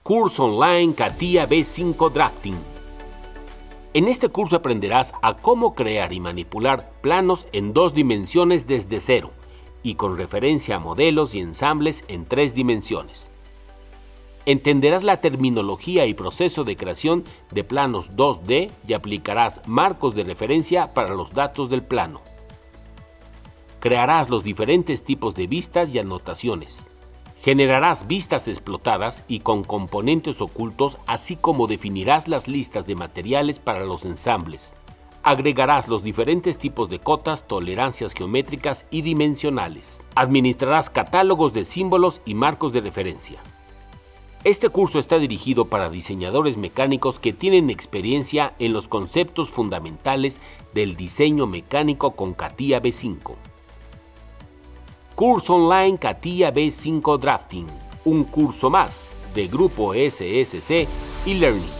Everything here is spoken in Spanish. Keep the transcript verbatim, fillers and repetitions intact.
Curso online CATIA V cinco Drafting. En este curso aprenderás a cómo crear y manipular planos en dos dimensiones desde cero y con referencia a modelos y ensambles en tres dimensiones. Entenderás la terminología y proceso de creación de planos dos D y aplicarás marcos de referencia para los datos del plano. Crearás los diferentes tipos de vistas y anotaciones. Generarás vistas explotadas y con componentes ocultos, así como definirás las listas de materiales para los ensambles. Agregarás los diferentes tipos de cotas, tolerancias geométricas y dimensionales. Administrarás catálogos de símbolos y marcos de referencia. Este curso está dirigido para diseñadores mecánicos que tienen experiencia en los conceptos fundamentales del diseño mecánico con CATIA V cinco. Curso online CATIA V cinco Drafting, un curso más de Grupo S S C e-Learning.